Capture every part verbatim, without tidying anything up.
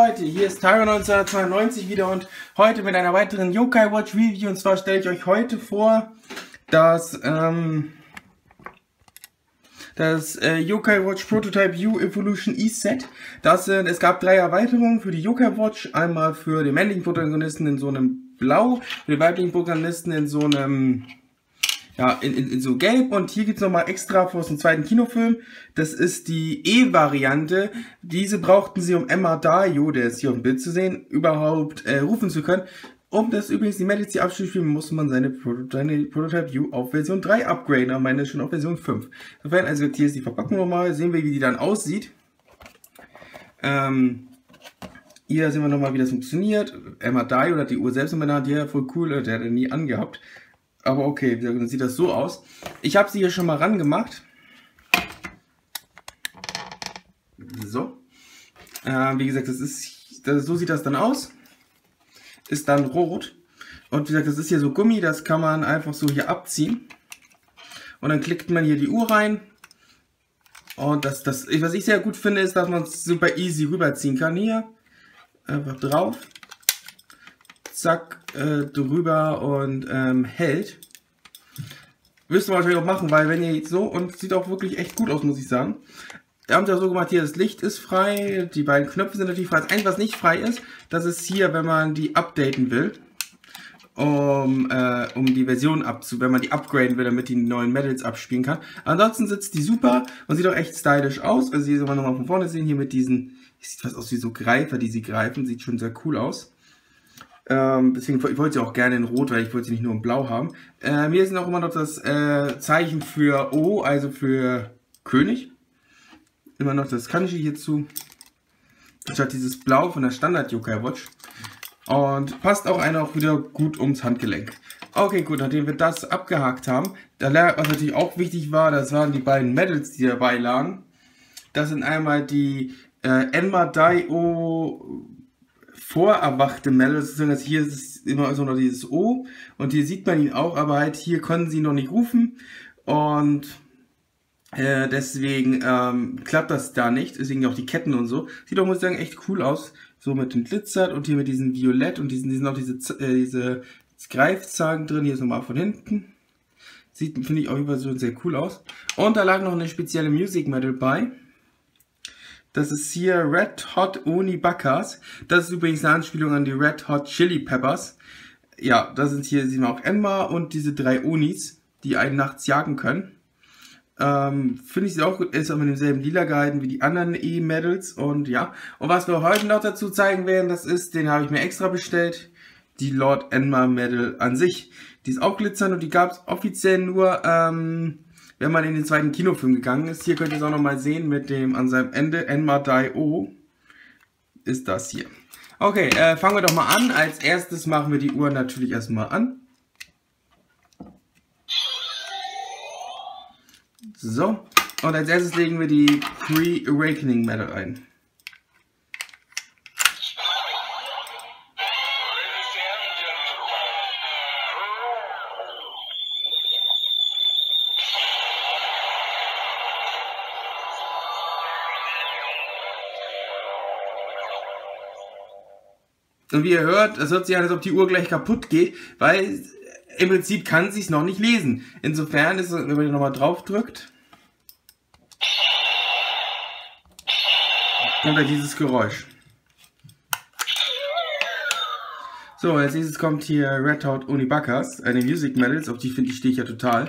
Leute, hier ist Tyro neunzehnhundertzweiundneunzig wieder und heute mit einer weiteren Yokai Watch Review. Und zwar stelle ich euch heute vor das, ähm, das äh, Yokai Watch Prototype U Evolution E-Set. Das sind, es gab drei Erweiterungen für die Yokai Watch. Einmal für den männlichen Protagonisten in so einem Blau, für den weiblichen Protagonisten in so einem... Ja, in, in, in so gelb, und hier gibt es nochmal extra für den zweiten Kinofilm. Das ist die E-Variante. Diese brauchten sie, um Emma Dio, der ist hier auf dem Bild zu sehen, überhaupt äh, rufen zu können. Um das übrigens die Medals, die abzuspielen, muss man seine, Pro seine Prototype U auf Version drei upgraden, aber meine ist schon auf Version fünf. Insofern, also hier ist die Verpackung nochmal, sehen wir, wie die dann aussieht. Ähm, hier sehen wir nochmal, wie das funktioniert. Emma Dio hat die Uhr selbst in meiner Hand, ja, voll cool, der hat er nie angehabt. Aber okay, dann sieht das so aus. Ich habe sie hier schon mal ran gemacht. So. Äh, wie gesagt, das ist, das, so sieht das dann aus. Ist dann rot. Und wie gesagt, das ist hier so Gummi, das kann man einfach so hier abziehen. Und dann klickt man hier die Uhr rein. Und das, das, was ich sehr gut finde, ist, dass man es super easy rüberziehen kann. Hier. Einfach drauf. Zack, äh, drüber und ähm, hält. Müsst ihr wahrscheinlich auch machen, weil wenn ihr jetzt so, und sieht auch wirklich echt gut aus, muss ich sagen. Wir haben es ja so gemacht, hier das Licht ist frei, die beiden Knöpfe sind natürlich frei. Das Einzige, was nicht frei ist, das ist hier, wenn man die updaten will, um, äh, um die Version abzu, wenn man die upgraden will, damit die neuen Medals abspielen kann. Ansonsten sitzt die super und sieht auch echt stylisch aus. Also hier soll man nochmal von vorne sehen, hier mit diesen, sieht fast aus wie so Greifer, die sie greifen, sieht schon sehr cool aus. Ähm, deswegen, ich wollte sie auch gerne in Rot, weil ich wollte sie nicht nur in Blau haben. Ähm, hier ist auch immer noch das äh, Zeichen für O, also für König. Immer noch das Kanji hierzu. Statt dieses Blau von der Standard Yokai Watch. Und passt auch einer auch wieder gut ums Handgelenk. Okay, gut, nachdem wir das abgehakt haben, da, was natürlich auch wichtig war, das waren die beiden Medals, die dabei lagen. Das sind einmal die äh, Emma Dio vorerwachte Medals, also hier ist es immer so noch dieses O und hier sieht man ihn auch, aber halt hier können sie noch nicht rufen und äh, deswegen ähm, klappt das da nicht, deswegen auch die Ketten und so. Sieht doch, muss ich sagen, echt cool aus, so mit dem Glitzert und hier mit diesem Violett und diesen, diesen auch diese, äh, diese Greifzahlen drin, hier ist nochmal von hinten. Sieht, finde ich, auch immer so sehr cool aus. Und da lag noch eine spezielle Music Medal bei. Das ist hier Red Hot Oni Bacchus. Das ist übrigens eine Anspielung an die Red Hot Chili Peppers. Ja, da sind hier, sehen wir auch Emma und diese drei Onis, die einen nachts jagen können. Ähm, finde ich auch gut, ist auch mit demselben Lila gehalten wie die anderen E-Medals. Und ja, und was wir heute noch dazu zeigen werden, das ist, den habe ich mir extra bestellt, die Lord Enma Medal an sich. Die ist auch glitzernd und die gab es offiziell nur, ähm, wenn man in den zweiten Kinofilm gegangen ist. Hier könnt ihr es auch nochmal sehen mit dem an seinem Ende Emma Dio ist das hier. Okay, äh, fangen wir doch mal an. Als erstes machen wir die Uhr natürlich erstmal an. So, und als erstes legen wir die Pre-Awakening Medal ein. Und wie ihr hört, es hört sich an, als ob die Uhr gleich kaputt geht, weil im Prinzip kann sie es noch nicht lesen. Insofern ist es, wenn man hier nochmal drauf drückt, kommt da dieses Geräusch. So, als nächstes kommt hier Red Hot Oni Bacchus, eine Music Medals, auf die finde ich, stehe ich ja total.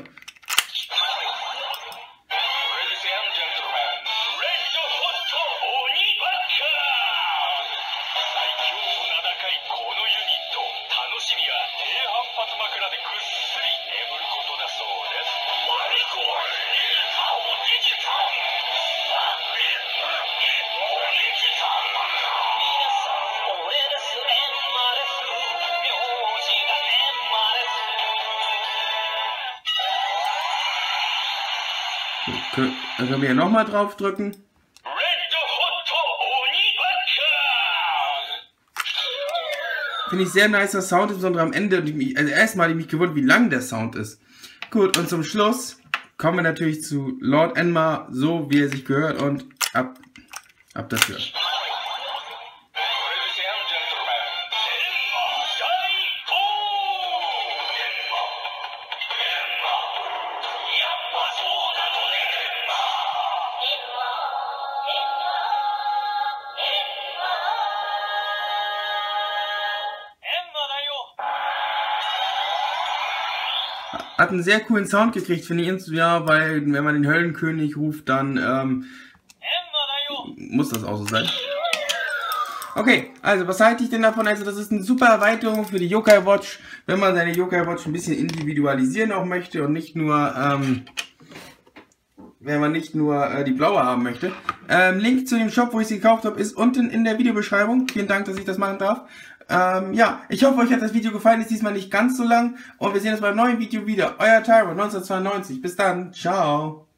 Dann können wir hier nochmal drauf drücken. Finde ich sehr nicer Sound, insbesondere am Ende. Also erstmal habe ich mich gewundert, wie lang der Sound ist. Gut, und zum Schluss kommen wir natürlich zu Lord Enma, so wie er sich gehört, und ab, ab dafür. Hat einen sehr coolen Sound gekriegt, finde ich. Ja, weil wenn man den Höllenkönig ruft, dann ähm, muss das auch so sein. Okay, also was halte ich denn davon? Also das ist eine super Erweiterung für die Yokai Watch, wenn man seine Yokai Watch ein bisschen individualisieren auch möchte und nicht nur, ähm, wenn man nicht nur äh, die blaue haben möchte. Ähm, Link zu dem Shop, wo ich sie gekauft habe, ist unten in der Videobeschreibung. Vielen Dank, dass ich das machen darf. Ähm, ja, ich hoffe, euch hat das Video gefallen. Ist diesmal nicht ganz so lang und wir sehen uns beim neuen Video wieder. Euer Tyro neunzehnhundertzweiundneunzig. Bis dann. Ciao.